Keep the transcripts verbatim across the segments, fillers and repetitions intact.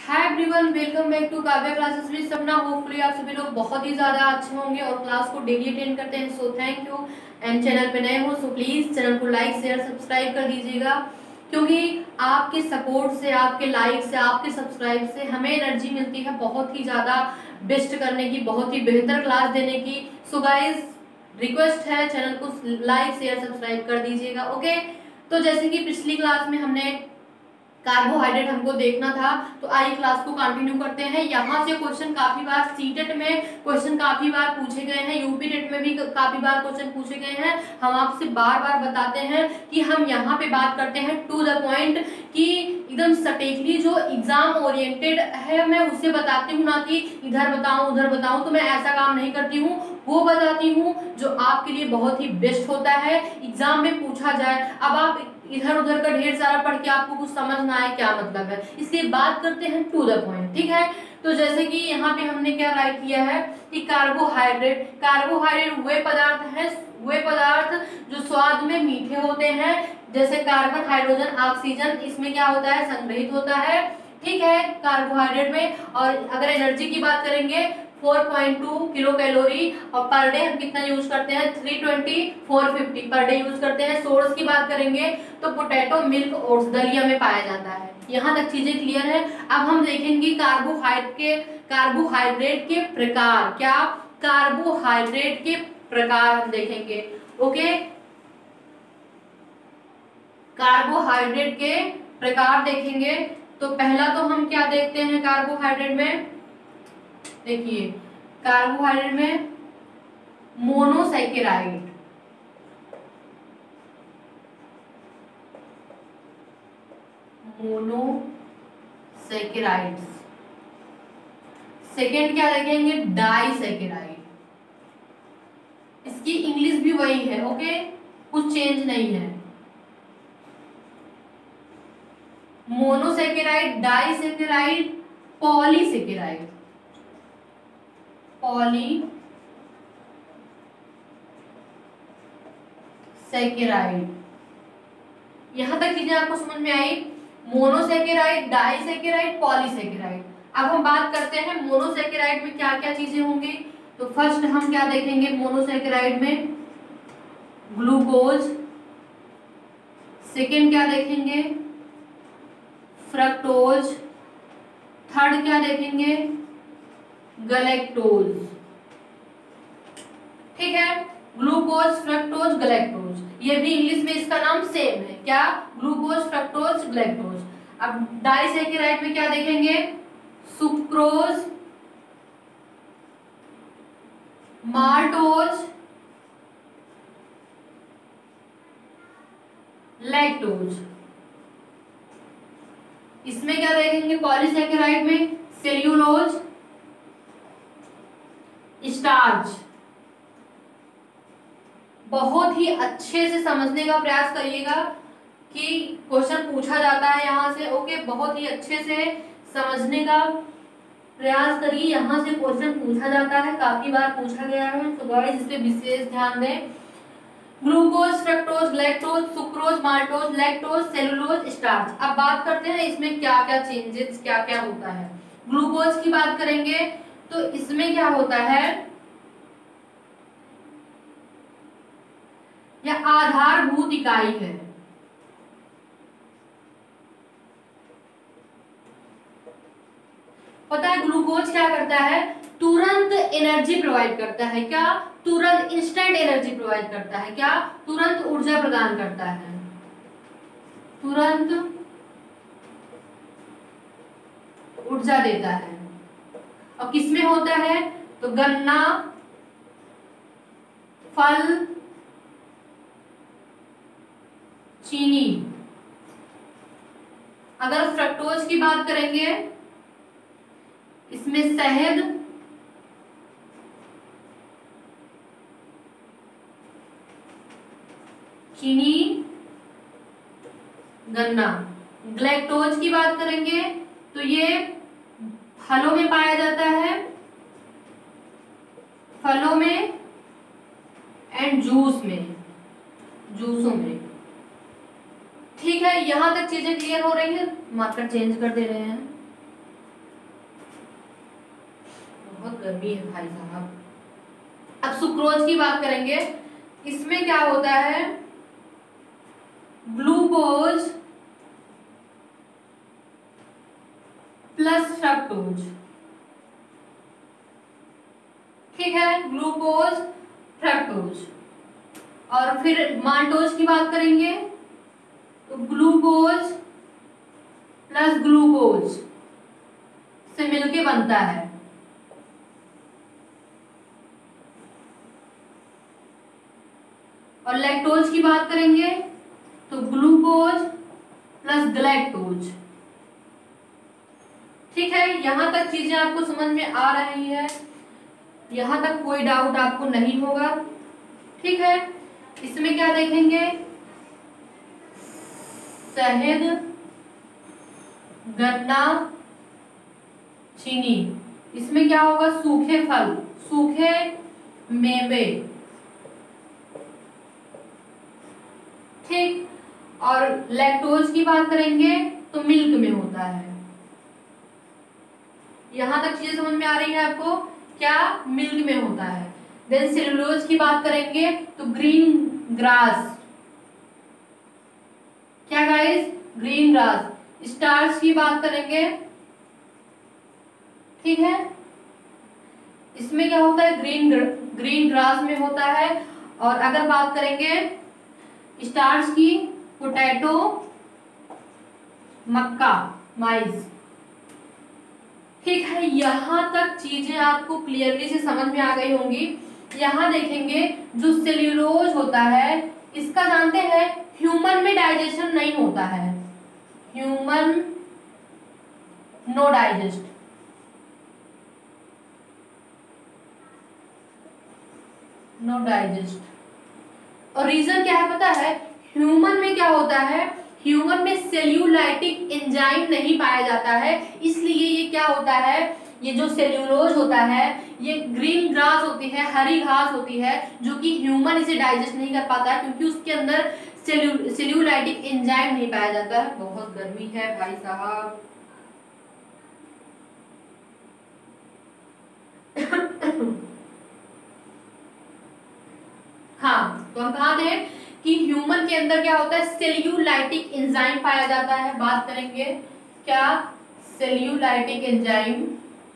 Hi everyone, welcome back to Kavya classes with Sapna. Hopefully आप सभी लोग बहुत ही ज़्यादा अच्छे होंगे और क्लास को डेली अटेंड करते हैं। So thank you. And channel पे नए हो सो प्लीज़ चैनल को लाइक शेयर सब्सक्राइब कर दीजिएगा, क्योंकि आपके सपोर्ट से, आपके लाइक से, आपके सब्सक्राइब से हमें एनर्जी मिलती है बहुत ही ज़्यादा बेस्ट करने की, बहुत ही बेहतर क्लास देने की। सो गाइज रिक्वेस्ट है, चैनल को लाइक शेयर सब्सक्राइब कर दीजिएगा। ओके, तो जैसे कि पिछली क्लास में हमने कार्बोहाइड्रेट हमको देखना था, तो आइए क्लास को कंटिन्यू करते हैं। यहाँ से क्वेश्चन काफी बार सीटेट में क्वेश्चन काफी बार पूछे गए हैं, यूपी टेट में भी काफी बार क्वेश्चन पूछे गए हैं। हम आपसे बार बार बताते हैं कि हम यहाँ पे बात करते हैं टू द पॉइंट, कि एकदम सटीकली जो एग्जाम ओरिएंटेड है मैं उसे बताती हूँ, ना कि इधर बताऊं उधर बताऊं। तो मैं ऐसा काम नहीं करती हूँ, वो बताती हूँ जो आपके लिए बहुत ही बेस्ट होता है, एग्जाम में पूछा जाए। अब आप इधर उधर का ढेर सारा पढ़ के आपको कुछ समझ ना आए, क्या मतलब है, इसलिए बात करते हैं टू द पॉइंट। ठीक है, तो जैसे कि यहाँ पे हमने क्या राइट किया है कि कार्बोहाइड्रेट कार्बोहाइड्रेट वे पदार्थ हैं वे पदार्थ जो स्वाद में मीठे होते हैं, जैसे कार्बन हाइड्रोजन ऑक्सीजन, इसमें क्या होता है, संग्रहित होता है। ठीक है, कार्बोहाइड्रेट में। और अगर एनर्जी की बात करेंगे four point two kilo calorie, और पर डे हम कितना यूज करते हैं, three twenty four fifty per day use करते हैं। सोर्स की बात करेंगे तो पोटैटो, मिल्क, ओट्स, दलिया में पाया जाता है। यहाँ तक चीजें क्लियर है। अब हम देखेंगे कार्बोहाइड्रेट के कार्बोहाइड्रेट के प्रकार, क्या कार्बोहाइड्रेट के प्रकार हम देखेंगे। ओके, कार्बोहाइड्रेट के प्रकार देखेंगे। तो पहला तो हम क्या देखते हैं कार्बोहाइड्रेट में, देखिए कार्बोहाइड्रेट में मोनोसैकेराइड, मोनोसैकेराइड्स। सेकेंड क्या देखेंगे, डाइसैकेराइड। इसकी इंग्लिश भी वही है, ओके, कुछ चेंज नहीं है। Monosaccharide, disaccharide, polysaccharide, polysaccharide. यहां तक चीजें आपको समझ में आई, मोनोसैकेराइड, डाइसैकेराइड, पॉलीसैकेराइड। अब हम बात करते हैं मोनोसैकेराइड में क्या क्या चीजें होंगी। तो फर्स्ट हम क्या देखेंगे मोनोसैकेराइड में, ग्लूकोज। सेकेंड क्या देखेंगे, फ्रक्टोज। थर्ड क्या देखेंगे, गैलेक्टोज। ठीक है, ग्लूकोज, फ्रक्टोज, गैलेक्टोज। ये भी इंग्लिश में इसका नाम सेम है, क्या, ग्लूकोज, फ्रक्टोज, गैलेक्टोज। अब डाइसैकेराइड में क्या देखेंगे, सुक्रोज, माल्टोज, लैक्टोज। इसमें क्या देखेंगे पॉलीसैकेराइड में, सेल्यूलोज, स्टार्च। बहुत ही अच्छे से समझने का प्रयास करिएगा कि क्वेश्चन पूछा जाता है यहाँ से। ओके, बहुत ही अच्छे से समझने का प्रयास करिए, यहाँ से क्वेश्चन पूछा जाता है, काफी बार पूछा गया है। तो गाइस इस पे विशेष ध्यान दें। Glucose, fructose, galactose, sucrose, maltose, lactose, cellulose, starch. अब बात करते हैं इसमें क्या क्या चेंजेस, क्या क्या होता है। ग्लूकोज की बात करेंगे तो इसमें क्या होता है, यह आधारभूत इकाई है। पता है ग्लूकोज क्या करता है, तुरंत एनर्जी प्रोवाइड करता है, क्या, तुरंत इंस्टेंट एनर्जी प्रोवाइड करता है, क्या, तुरंत ऊर्जा प्रदान करता है, तुरंत ऊर्जा देता है। और किसमें होता है, तो गन्ना, फल, चीनी। अगर फ्रक्टोज की बात करेंगे, इसमें शहद, चीनी, गन्ना। ग्लैक्टोज की बात करेंगे तो ये फलों में पाया जाता है, फलों में एंड जूस में, जूसों में। ठीक है, यहाँ तक चीजें क्लियर हो रही है। मार्कर चेंज कर दे रहे हैं। बहुत गर्मी है भाई साहब। अब सुक्रोज की बात करेंगे, इसमें क्या होता है, ग्लूकोज प्लस फ्रक्टोज, ठीक है, ग्लूकोज फ्रक्टोज। और फिर माल्टोज की बात करेंगे तो ग्लूकोज प्लस ग्लूकोज से मिलके बनता है। और लैक्टोज की बात करेंगे तो ग्लूकोज प्लस ग्लैक्टोज, ठीक है। यहां तक चीजें आपको समझ में आ रही है, यहां तक कोई डाउट आपको नहीं होगा, ठीक है। इसमें क्या देखेंगे, शहद, गन्ना, चीनी। इसमें क्या होगा, सूखे फल, सूखे मेवे, ठीक। और लैक्टोज की बात करेंगे तो मिल्क में होता है। यहां तक चीजें समझ में आ रही है आपको, क्या मिल्क में होता है। देन सेलुलोज की बात करेंगे तो ग्रीन ग्रास, क्या गाइस, ग्रीन ग्रास। स्टार्च की बात करेंगे, ठीक है, इसमें क्या होता है, ग्रीन ग्रीन ग्रास में होता है। और अगर बात करेंगे स्टार्च की, पोटैटो, मक्का, माइज, ठीक है। यहां तक चीजें आपको क्लियरली से समझ में आ गई होंगी। यहां देखेंगे जो सेल्यूलोज होता है, इसका जानते हैं ह्यूमन में डाइजेशन नहीं होता है, human no digest, no digest. और रीजन क्या है पता है, ह्यूमन में क्या होता है, ह्यूमन में सेल्यूलाइटिक एंजाइम नहीं पाया जाता है, इसलिए ये क्या होता है, ये जो सेल्यूलोज होता है ये ग्रीन ग्रास होती है, हरी घास होती है, जो कि ह्यूमन इसे डाइजेस्ट नहीं कर पाता है क्योंकि उसके अंदर सेल्यू सेल्यूलाइटिक एंजाइम नहीं पाया जाता है। बहुत गर्मी है भाई साहब। हाँ, तो हम कहा थे कि ह्यूमन के अंदर क्या होता है, सेल्यूलाइटिक एंजाइम पाया जाता है। बात करेंगे क्या, सेल्यूलाइटिक एंजाइम,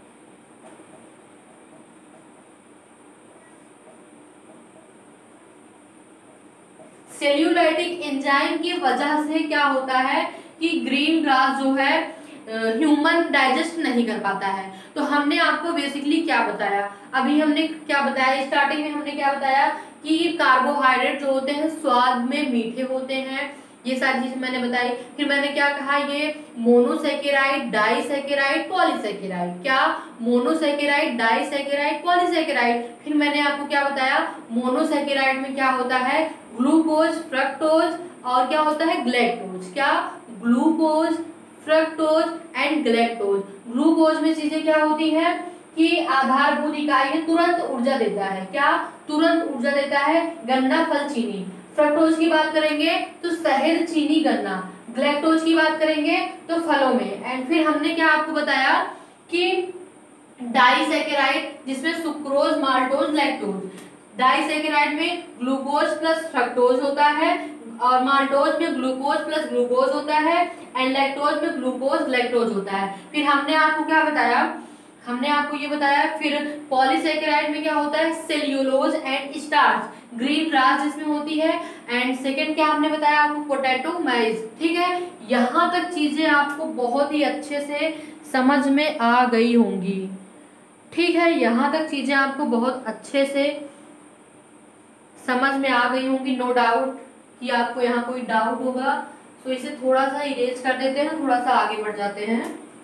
सेल्यूलाइटिक एंजाइम की वजह से क्या होता है कि ग्रीन ग्रास जो है ह्यूमन डाइजेस्ट नहीं कर पाता है। तो हमने आपको बेसिकली क्या बताया, अभी हमने क्या बताया, स्टार्टिंग में हमने क्या बताया कि कार्बोहाइड्रेट जो होते हैं स्वाद में मीठे होते हैं, ये सारी चीज मैंने बताई। फिर मैंने क्या कहा, ये मोनोसैकेराइड, डाइसैकेराइड, पॉलीसैकेराइड, क्या मोनोसैकेराइड, डाइसैकेराइड, पॉलीसैकेराइड। फिर मैंने आपको क्या बताया, मोनोसैकेराइड में क्या होता है, ग्लूकोज, फ्रक्टोज और क्या होता है, ग्लैक्टोज, क्या glucose, fructose and galactose. Glucose में चीजें क्या होती है कि आधारभूत इकाई है, तुरंत ऊर्जा देता है, क्या तुरंत ऊर्जा देता है, गन्ना, फल, चीनी। फ्रक्टोज की बात करेंगे तो शहद, चीनी, गन्ना। ग्लैक्टोज की बात करेंगे तो फलों में। एंड फिर हमने क्या आपको बताया कि डाइसैकेराइड जिसमें सुक्रोज, माल्टोज, लैक्टोज। डाइसैकेराइड में ग्लूकोज प्लस फ्रक्टोज होता है और माल्टोज में ग्लूकोज प्लस ग्लूकोज होता है एंड लैक्टोज में ग्लूकोज ग्लैक्टोज होता है। फिर हमने आपको क्या बताया, हमने आपको ये बताया। फिर पॉलीसैकेराइड में क्या होता है, cellulose and starch, green grass जिसमें होती है। एंड सेकंड क्या हमने बताया आपको, पोटैटो, माइज, ठीक है। यहाँ तक चीजें आपको बहुत ही अच्छे से समझ में आ गई होंगी, ठीक है। यहाँ तक चीजें आपको बहुत अच्छे से समझ में आ गई होंगी, नो डाउट कि आपको यहाँ कोई डाउट होगा। तो इसे थोड़ा सा इरेज कर देते हैं, थोड़ा सा आगे बढ़ जाते हैं।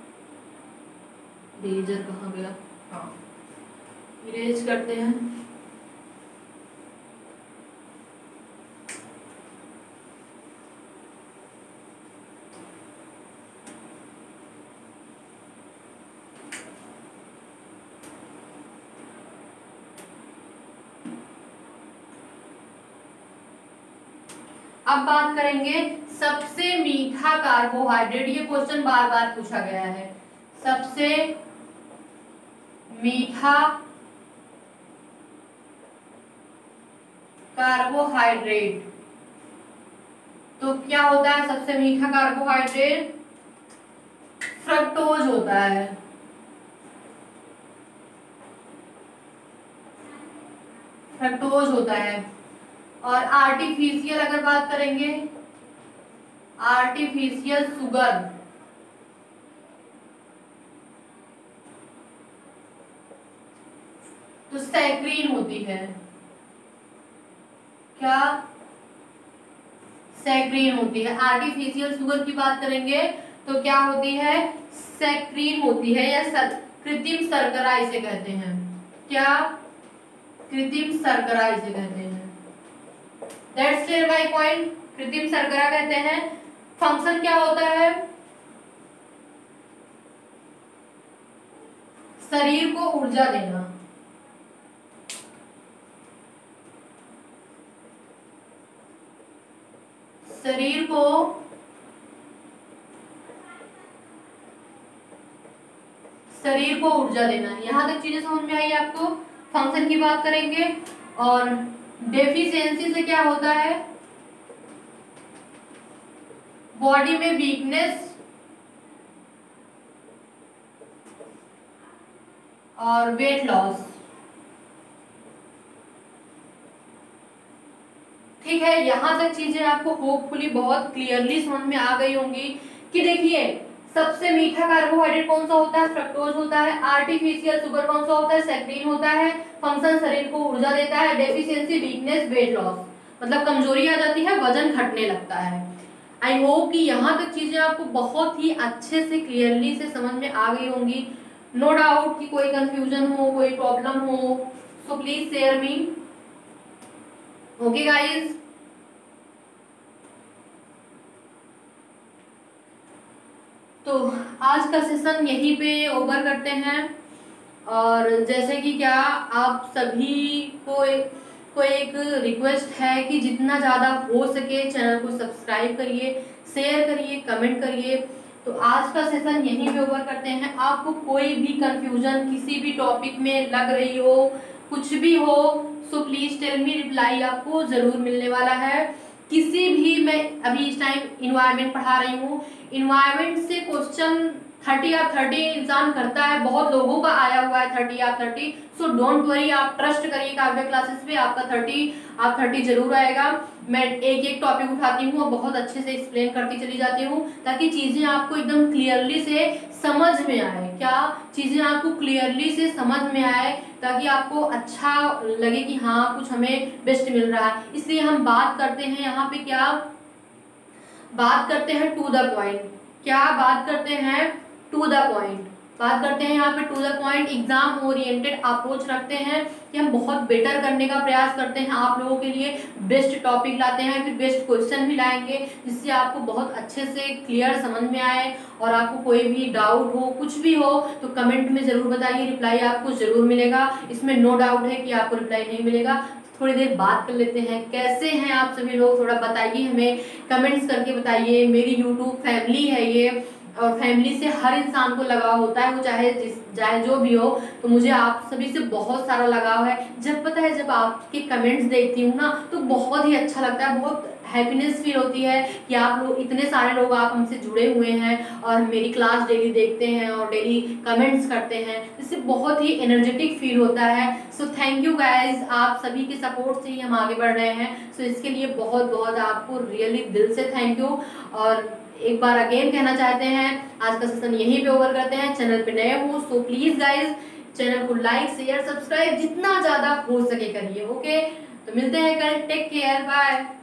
इरेजर कहाँ गया, हाँ, इरेज करते हैं। अब बात करेंगे सबसे मीठा कार्बोहाइड्रेट। ये क्वेश्चन बार बार पूछा गया है, सबसे मीठा कार्बोहाइड्रेट। तो क्या होता है सबसे मीठा कार्बोहाइड्रेट? फ्रक्टोज होता है। फ्रक्टोज होता है। और आर्टिफिशियल अगर बात करेंगे, आर्टिफिशियल शुगर, तो सैक्रीन होती है। क्या? सैक्रीन होती है। आर्टिफिशियल शुगर की बात करेंगे तो क्या होती है? सैक्रीन होती है, या सर, कृत्रिम शर्करा इसे कहते हैं। क्या? कृत्रिम शर्करा इसे कहते हैं। That's clear my point। कृत्रिम शर्करा कहते हैं। फंक्शन क्या होता है? शरीर को ऊर्जा देना। शरीर को शरीर को ऊर्जा देना। यहां तक चीजें समझ में आई आपको? फंक्शन की बात करेंगे। और डेफिशिएंसी से क्या होता है? बॉडी में वीकनेस और वेट लॉस। ठीक है, यहां तक चीजें आपको होपफुली बहुत क्लियरली समझ में आ गई होंगी कि देखिए सबसे मीठा कार्बोहाइड्रेट कौन सा होता है? फ्रक्टोज होता है। आर्टिफिशियल शुगर कौन सा होता है? सैक्रीन होता है। फंक्शन शरीर को ऊर्जा देता है। डेफिशिएंसी वीकनेस वेट लॉस, मतलब कमजोरी आ जाती है, वजन घटने लगता है। आई होप कि यहाँ तक चीजें आपको बहुत ही अच्छे से क्लियरली से समझ में आ गई होंगी। नो डाउट कि कोई कंफ्यूजन हो, कोई प्रॉब्लम हो, so please share me. Okay guys, तो आज का सेशन यहीं पे ओवर करते हैं। और जैसे कि क्या आप सभी को को एक रिक्वेस्ट है कि जितना ज़्यादा हो सके चैनल को सब्सक्राइब करिए, शेयर करिए, कमेंट करिए। तो आज का सेशन यहीं पे ओवर करते हैं। आपको कोई भी कंफ्यूजन किसी भी टॉपिक में लग रही हो, कुछ भी हो, so please tell me, reply आपको जरूर मिलने वाला है। किसी भी, मैं अभी इस टाइम इन्वायरमेंट पढ़ा रही हूँ, इन्वायरमेंट से क्वेश्चन थर्टी या थर्टी इंसान करता है, बहुत लोगों का आया हुआ है थर्टी या थर्टी। सो डोंट वरी, आप ट्रस्ट करिए काव्य क्लासेस पे, आपका थर्टी आप थर्टी जरूर आएगा। मैं एक एक टॉपिक उठाती हूँ और बहुत अच्छे से एक्सप्लेन करती चली जाती हूँ ताकि चीजें आपको एकदम क्लियरली से समझ में आए। क्या चीजें आपको क्लियरली से समझ में आए ताकि आपको अच्छा लगे कि हाँ कुछ हमें बेस्ट मिल रहा है। इसलिए हम बात करते हैं यहाँ पे, क्या बात करते हैं टू द पॉइंट। क्या बात करते हैं? टू द पॉइंट बात करते हैं यहाँ पे, to the point. Exam oriented approach रखते हैं कि हम बहुत बेटर करने का प्रयास करते हैं, आप लोगों के लिए बेस्ट टॉपिक लाते हैं, फिर बेस्ट क्वेश्चन भी लाएंगे जिससे आपको बहुत अच्छे से क्लियर समझ में आए। और आपको कोई भी डाउट हो, कुछ भी हो, तो कमेंट में जरूर बताइए, रिप्लाई आपको जरूर मिलेगा। इसमें नो डाउट है कि आपको रिप्लाई नहीं मिलेगा। थोड़ी देर बात कर लेते हैं, कैसे हैं आप सभी लोग, थोड़ा बताइए हमें, कमेंट्स करके बताइए। मेरी यूट्यूब फैमिली है ये, और फैमिली से हर इंसान को लगाव होता है, वो चाहे जिस चाहे जो भी हो। तो मुझे आप सभी से बहुत सारा लगाव है। जब पता है, जब आपके कमेंट्स देखती हूँ ना तो बहुत ही अच्छा लगता है, बहुत हैप्पीनेस फील होती है कि आप लोग, इतने सारे लोग आप हमसे जुड़े हुए हैं और मेरी क्लास डेली देखते हैं और डेली कमेंट्स करते हैं, इससे बहुत ही एनर्जेटिक फील होता है। सो थैंक यू गाइज, आप सभी के सपोर्ट से ही हम आगे बढ़ रहे हैं। सो so, इसके लिए बहुत बहुत आपको रियली दिल से थैंक यू। और एक बार अगेन कहना चाहते हैं, आज का सेशन यहीं पे ओवर करते हैं। चैनल पे नए हो सो प्लीज गाइज चैनल को लाइक शेयर सब्सक्राइब जितना ज्यादा हो सके करिए। ओके, तो मिलते हैं कल। Take care, bye.